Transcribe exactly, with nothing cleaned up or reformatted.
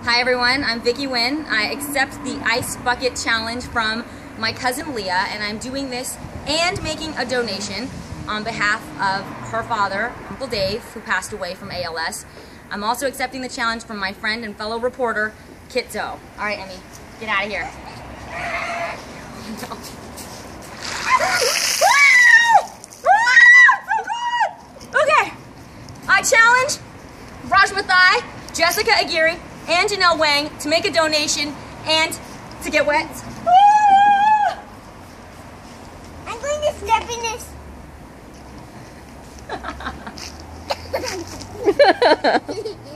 Hi everyone, I'm Vicky Nguyen. I accept the Ice Bucket Challenge from my cousin Leah, and I'm doing this and making a donation on behalf of her father, Uncle Dave, who passed away from A L S. I'm also accepting the challenge from my friend and fellow reporter, Kit Zoe. All right, Emmy, get out of here. Okay, I challenge Raj Mathai, Jessica Aguirre, and Janelle Wang to make a donation and to get wet. I'm going to step in this.